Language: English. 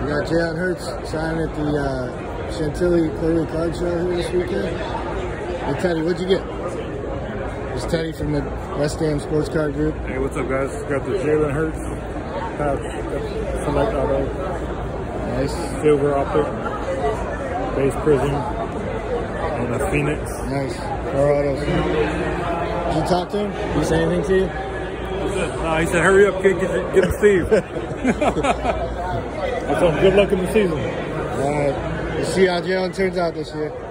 We got Jalen Hurts signing at the Chantilly Quarterly Card Show here this weekend. Hey Teddy, what'd you get? It's Teddy from the West Ham Sports Card Group. Hey, what's up, guys? Got the Jalen Hurts pouch, select auto, Nice. silver optic, base prism, and a Phoenix. Nice. 4 autos. Did you talk to him? Did he say anything to you? He said, hurry up, kid, get him Steve. I told him, good luck in the season. All right. We'll see how Jalen turns out this year.